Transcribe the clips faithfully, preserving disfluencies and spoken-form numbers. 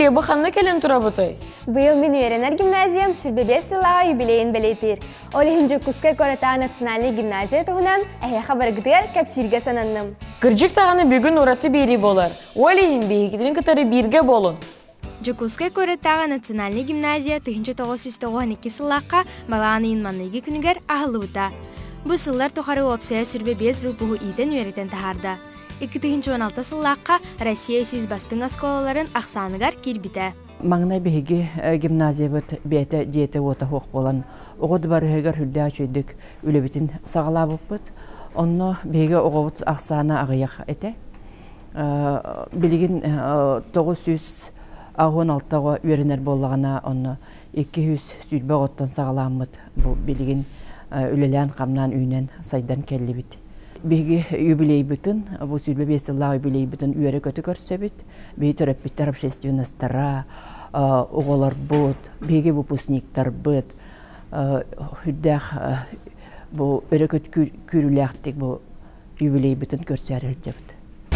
Быйыл баханны келен тура бутай. Быйыл мен Үйренер гимназиям сүрбебе сылаға юбилейін белетир. Ол ихинжі Кускай Кората национальный гимназия туғынан әйе хабаргдыр кәпсирге сананным. Кыржык тағаны бүгін ураты бейри болар. Ол ихин бейгідерін кітары бирге болун. Жукускай Кората национальный гимназия тыгынчы тоғыз жүз тоғсан эки сыллаққа баланы инманныйги күнігер ағылы бұта. Бұ сыллар тұқары опсия сүрбебе звыл бұғы иден үйретен тахарда. эки миң он алты сыллаққа Россия сүз бастың асколаларын ақсаныгар кирбите. Маңна беги гимназия бит бете диете ота хок болан. Огод барыгар хүлдә чөйдүк үлебитин сагалап бит. Онно беги огот ақсана агыяк эте. Билигин тогуз жүз он алтыга үйренер боллагана онно эки жүз сүлбе оттон сагаламыт. Бу билигин үлелән камнан үйнен сайдан келлибит. Беги юбилей бүтін, бұл сүлбе бесілла юбилей бүтін үйері көті көрсебет. Беги төрөппіттер общественностара, оғалар бұд, беги выпускниктар бұд. Хүддәқ бұл өрі көт күріләқтік бұл юбилей бүтін көрсәрі өтчебіт.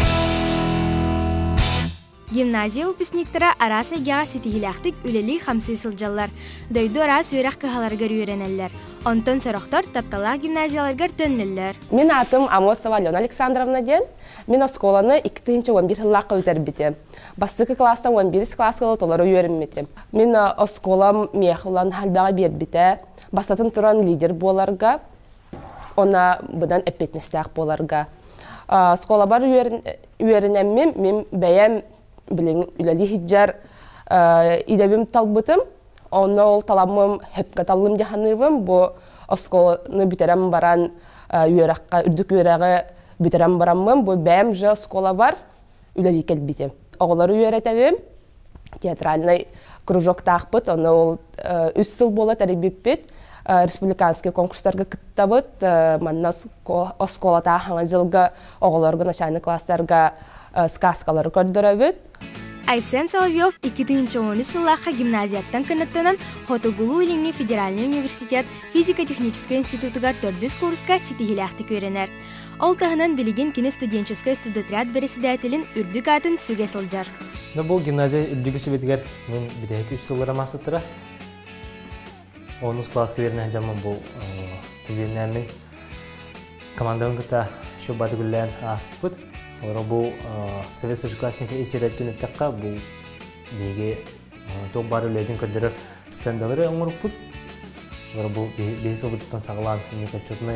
Гимназия выпускниктара арас айгаға сетігіләқтік үлелі қамсы сылжалар. Дөйді арас өрәқ кығаларғар үйренелер. Онтон сұрақтар таптала гимназияларғар төннелер. Мен атым Амосова Алена Александровна ден. Мен осколаны эки миң он бир жыллаққа өтер бітем. Бастықы кластан он бир классқалы толары үйерім бітем. Мен осколам меқылан халбаға бер біте. Бастатын тұран лидер боларға, она бұдан әппетнестәқ боларға. Оскола бар үйерінем мен, мен бәйем білің үләлі хиджар идебім талбытым. Оны ол таламым хөпке талым жаханыбым, бұ осколаны бітерем баран үйераққа, үрдік үйерағы бітерем барамым, бұ бәйім жа оскола бар үләлі кел бітем. Оғылары үйеретәвім, театральный кружок тақпыт, оны ол үш сыл бола тәрібіппет, республиканский конкурстарға күттабыт, манна оскола тағаңа жылғы оғыларғы начальный класстарға сказкалары көрдірәбіт. Айсен Соловьев эки миң он сыллаққа гимназияттан кінеттенен Хотугулу Илинни Федеральный университет физико-технический институтығар төрдүс курска сетігіләқті көрінер. Ол тағынан білеген кені студенческий студентряд бересідәтілін үрдік атын сөге сылжар. Бұл гимназия үрдігі сөбетігер мен бідәйті үш сыллара масытыра. оныншы класс кілерінен жамын бұл күзенінен мен командалың күтті шо бады күллән асып бұд. Бұл Совет Союз классинка есереттен өттіққа бұл деге тоқ бар үлейдің көдірі стендалары оңырып бұд. Бұл бейсіл бұдықтан сағылан некатчетный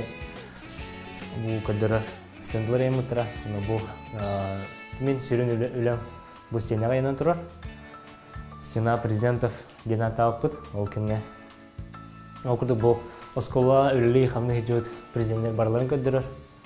бұл көдірі стендалары емітіра. Бұл мен сүйрен үлем бұл стенаға енен тұрар. Стена президентов Геннат алып бұд. Ол кенге. Ол күрді бұл оскола үлілей қамны хеджет президенттер барларын көдірі.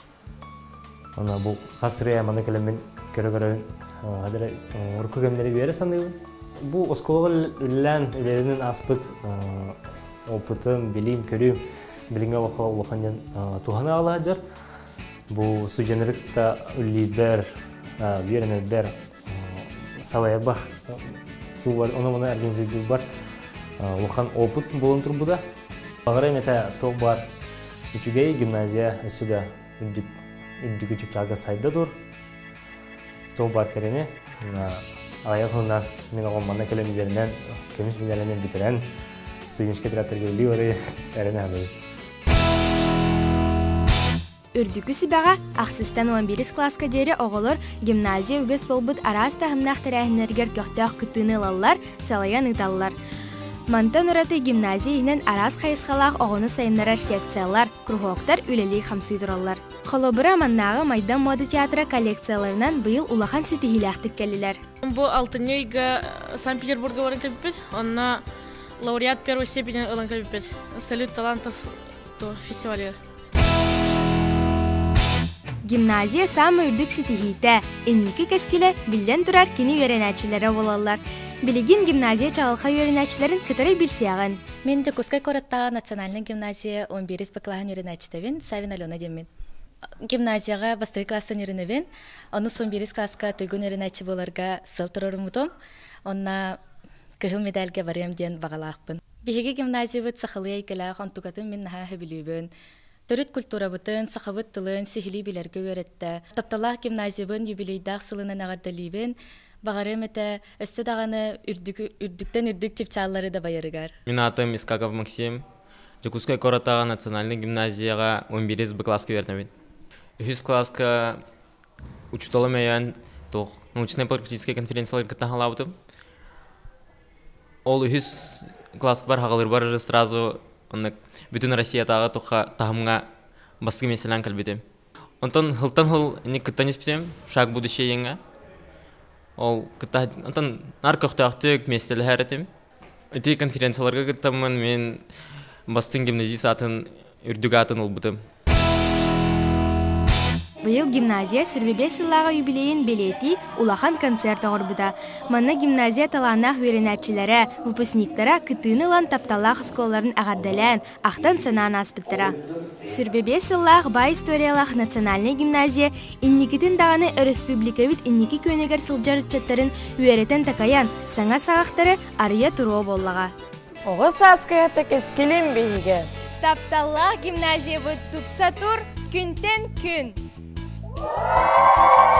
Она бұл қасырия маны кәлеммен көрі-көрі ұрқы көмдері бері санығын. Бұл осколығы үлілән үлелерінің аспыт опытым, білейм, көрім, біліңе олыққанден туғаны ала жар. Бұл студенттікті үлілер, верені бәр салая бар. Оны-мұны организуды бар. Олыққан опыт болын тұр бұда. Бағырай мәті тоқ бар. Үчігей гимназия өсіді үлдік. Үддігі жүктағы сайда тұр. Тоқ бар кәрене. Аяқылынан мен оған мана кәлемдерінен, кеміс мінерінен бітірен студенчке театрге үлі оры әріне әмей. Үрдігі сүбәға ақсыстан он бир класска дері оғылыр гимназия үгіз болбыд арас тағымнақ тәрәхінергер көқтіғ күттіні лалар, салаян ұйталылар. Мантан ұраты гимназиянен арас қайысқалақ оғыны сайынларар секциялар, крухоқтар үлелей қамсы тұралар. Қолобыра маннағы майдан моды театры коллекцияларынан бұйыл улахан сетігіләқтік кәлілер. Бұл алтынейгі Санкт-Петербурга барын кәліппет, онына лауреат первой степени ылын кәліппет. Салют талантов фестивалер. Гимназия самы үрдік сетігейті, эннікі кәскілі білден тұрар кені веренәтшілері болалар. Білеген гимназия чағылға үйренәтшілерін кітірі білсияған. Мен Жукускай Кората национальный гимназия он бир бақылаған үйренәтшітевен Савин Алена демен. Гимназияға бастығы класстан үйреневен, оны он бир класска түйгін үйренәтші боларға сыл тұрырым ұтым, онына кығыл медальге барем ден бағалақпын. Беге гимназия бұд сақылы әйкілі қонтуғатын мен наға хөбілуібін. Төрет культура бұтын, сақабыт тылын, сихили білерге өретті. Тапталақ гимназия бұн юбилейдақ сылынан ағардалибін, Бағарым әті өсті дағаны үрдіктен үрдік чепчалары да байырыгар. Мен атым Искаков Максим. Жукускай Коратаға национальный гимназияға он биринчи класска вернебин. Үхүс класска учуталы мәйән тоқ научно-практический конференциялар кітахалабытым. Ол үхүс класс бар, хағалыр бар сразу бүтін Россиятағы тоққа тағымға басқы меселен кәлбетім. Онтан хылтан хыл не кыттан еспетем, шаг будущее еңа. Ол кытта онтан нар көқтақтық меселі әретім. Өте конференцияларға кыттамын, мен бастың гимназия сатын үрдігі атын ұлбытым. Быйыл гимназия сүрбебе сыллағы юбилейін белети улахан концерт оғырбыда. Манна гимназия таланақ веренәтчілері, выпускниктара кытынылан тапталақ сколларын ағардалан, ақтан санан аспыттыра. Сүрбебе сыллақ бай историялақ национальный гимназия инникетін дағаны республикавит инники көнегер сылжарытчаттарын үйеретін такаян, саңа сағақтары ария тұруы боллаға. Оғы саскаяты кескелен бейге. Тапталақ гимназия бұд тупса тұр күнтен күн.